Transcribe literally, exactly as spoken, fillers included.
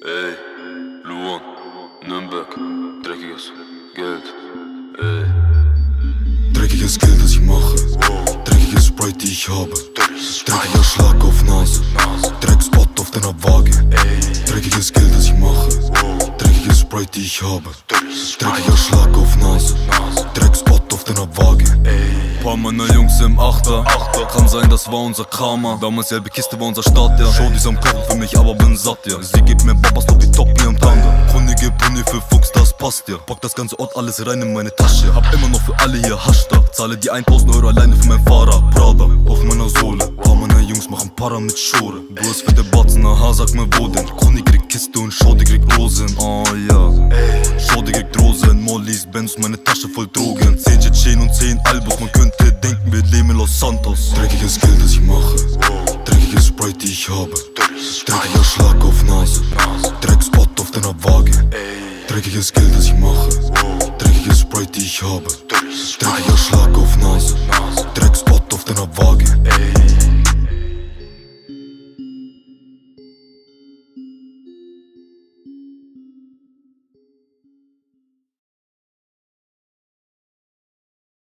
Ey, Luan, Nürnberg, dreckiges Geld, ey. Dreckiges Geld, das ich mache, dreckiges Sprite, die ich habe. Dreckiger Schlag auf Nase, Dreckspot auf deiner Waage. Dreckiges Geld, das ich mache, dreckiges Sprite, die ich habe. Dreckiger Schlag auf Nase, Dreckspot auf deiner Waage. Paar meiner Jungs im Achter, kann sein, das war unser Karma. Damals selbe Kiste war unser Start, ja. Show die am Kochen für mich, aber bin satt, ja. Sie gibt mir Babas, doch wie Top mir im Tanga. Kunde gibt Puni für Fuchs, das passt, ja. Pack das ganze Ort alles rein in meine Tasche. Hab immer noch für alle hier Hashtag. Zahle die tausend Euro alleine für mein Fahrrad. Prada auf meiner Sohle. Paar meiner Jungs machen Para mit Schore. Du hast für der Batzen, aha, sag mir wo denn. Kunde kriegt Kiste und Schau, kriegt Rosen, oh ja. Schau, kriegt Rosen, Mollys, Benz, meine Tasche voll Drogen. Zehn Tschetschen und zehn Albus, man könnte denken, wir leben in Los Santos. Dreckiges Geld, das ich mache, dreckiges Sprite, die ich habe. Dreckiger Schlag auf Nase, Dreckspot auf deiner Waage. Dreckiges Geld, das ich mache, dreckiges Sprite, die ich habe. Dreckiger Schlag auf Nase, Dreckspot auf deiner Waage.